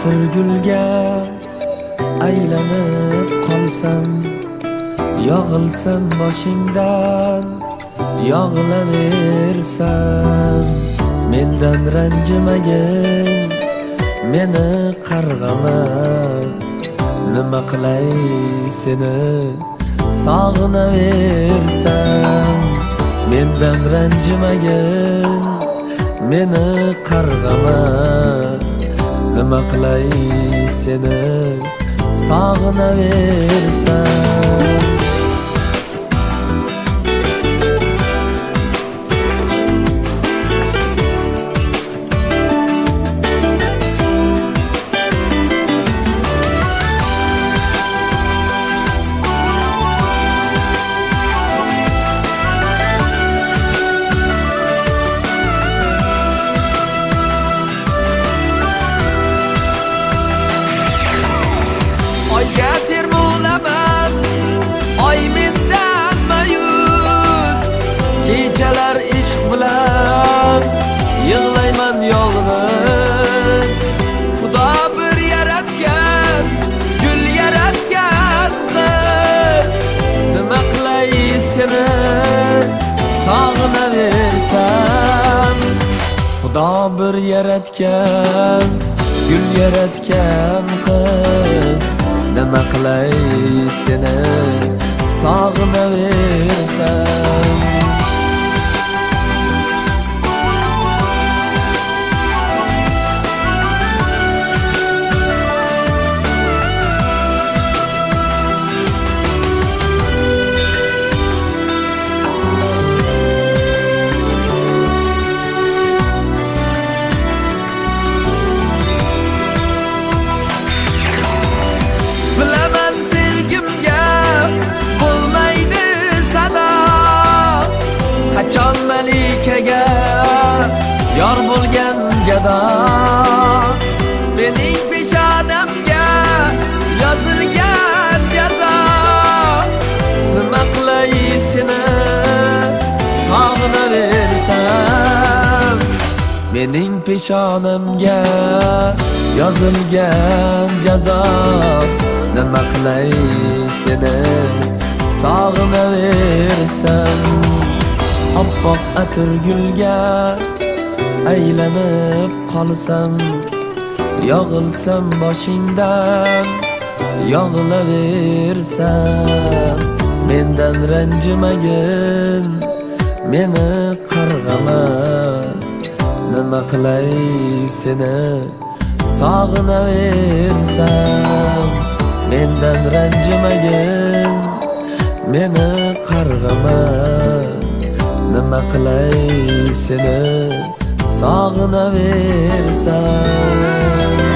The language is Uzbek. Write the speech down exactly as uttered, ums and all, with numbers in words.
atirgulga aylanib qolsam, yog'ilsam boshingdan yog'ilaversan. Mendan ranjimagin, meni qarg'ama, nima qilay seni sog'inaversam. Mendan ranjimagin, meni qarg'ama, nima qilay seni sog'inaversam. Oyga termulaman, oy mendan mayus. Kechalar ishq bilan yig'layman yolg'iz. Xudo bir yaratgan, gul yaratgan qiz. Nima qilay seni sog'inaversam. Xudo bir yaratgan, gul yaratgan qiz. Nima qilay seni sog'inaversam. Bilaman sevgimga bo'lmaydi sado, qachon malikaga yor bo'lgan gado. Mening peshonamga yozilgan jazo. Nima qilay seni sog'inaversam. Mening peshonamga yozilgan jazo. Nima qilay seni sog'inaversam. Oppoq atirgulga aylanib qolsam, yog'ilsam boshingdan yog'ilaversam. Mendan ranjimagin, meni qarg'ama, nima qilay seni sog'inaversam. Mendan ranjimagin, meni qarg'ama, nima qilay seni sog'inaversam.